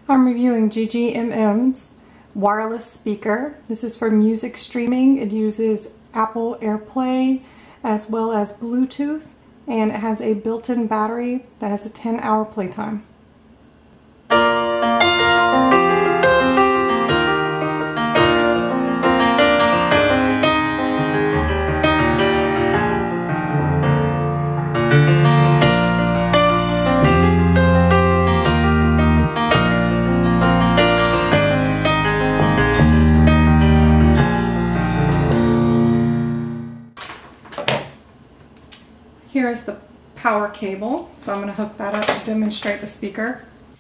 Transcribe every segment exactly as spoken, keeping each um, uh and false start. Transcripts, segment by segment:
I'm reviewing G G M M's wireless speaker. This is for music streaming. It uses Apple AirPlay as well as Bluetooth, and it has a built-in battery that has a ten hour playtime. Here is the power cable, so I'm going to hook that up to demonstrate the speaker.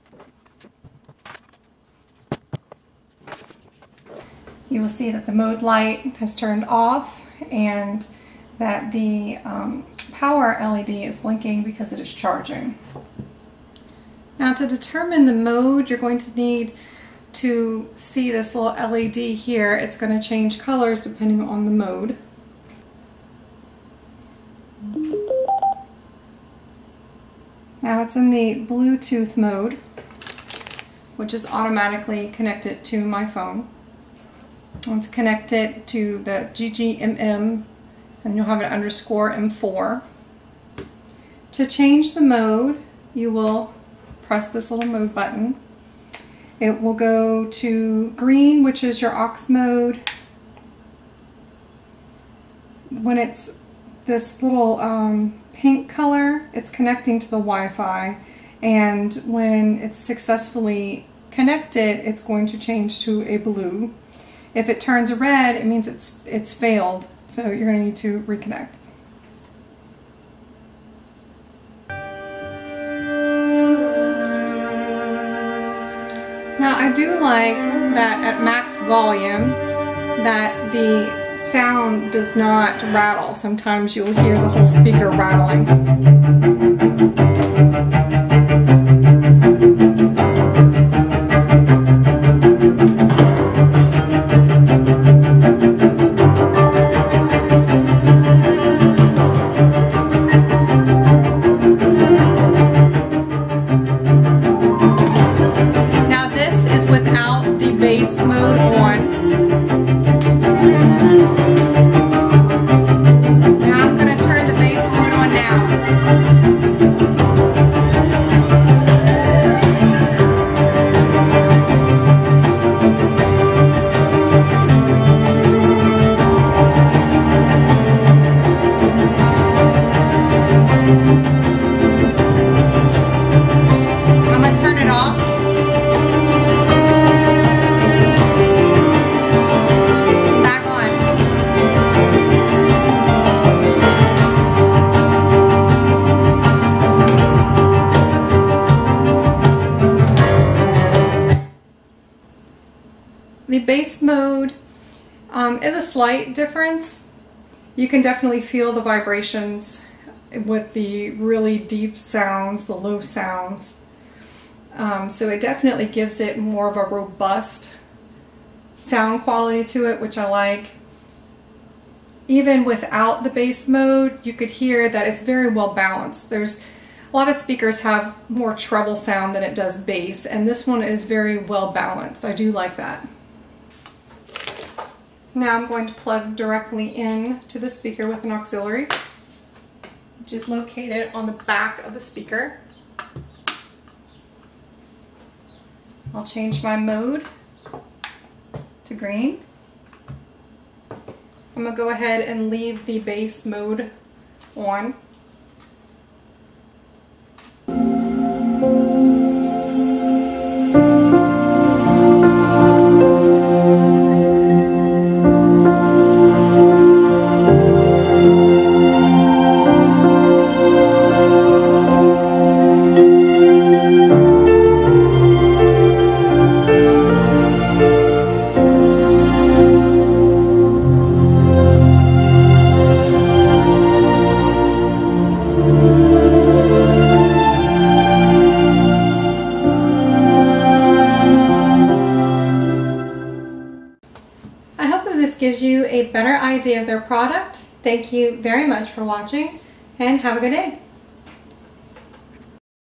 You will see that the mode light has turned off and that the um, power L E D is blinking because it is charging. Now, to determine the mode, you're going to need to see this little L E D here. It's going to change colors depending on the mode. Now it's in the Bluetooth mode, which is automatically connected to my phone. It's connected to the G G M M, and you'll have an underscore M four. To change the mode, you will press this little mode button. It will go to green, which is your aux mode. When it's this little um, pink color, it's connecting to the Wi-Fi, and when it's successfully connected, it's going to change to a blue. If it turns red, it means it's it's failed, so you're going to need to reconnect. Now, I do like that at max volume that the sound does not rattle. Sometimes you'll hear the whole speaker rattling. Now this is without the bass mode on. Now I'm going to turn the bass mode on now. I'm going to turn it off. The bass mode um, is a slight difference. You can definitely feel the vibrations with the really deep sounds, the low sounds. Um, so it definitely gives it more of a robust sound quality to it, which I like. Even without the bass mode, you could hear that it's very well balanced. There's a lot of speakers have more treble sound than it does bass, and this one is very well balanced. I do like that. Now I'm going to plug directly in to the speaker with an auxiliary, which is located on the back of the speaker. I'll change my mode to green. I'm going to go ahead and leave the bass mode on. Gives you a better idea of their product. Thank you very much for watching, and have a good day.